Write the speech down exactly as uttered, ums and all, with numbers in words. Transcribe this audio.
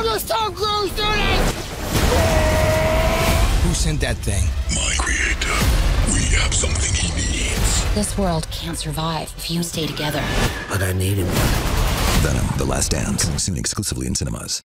this Tom Cruise doing it? Who sent that thing? My creator. We have something he needs. This world can't survive if you stay together. But I need him. Venom: The Last Dance, soon exclusively in cinemas.